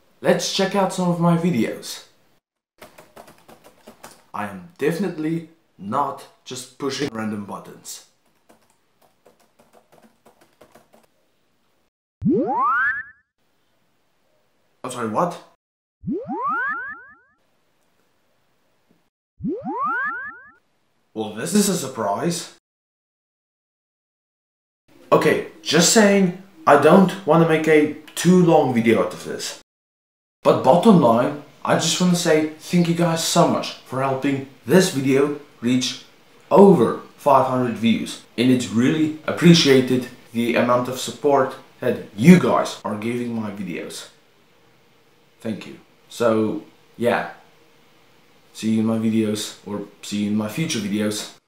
let's check out some of my videos. I am definitely not just pushing random buttons. I'm sorry, what? Well, this is a surprise. Okay, just saying, I don't want to make a too long video out of this. But bottom line, I just want to say thank you guys so much for helping this video reach over 500 views. And it's really appreciated the amount of support that you guys are giving my videos. Thank you. So yeah, see you in my videos, or see you in my future videos.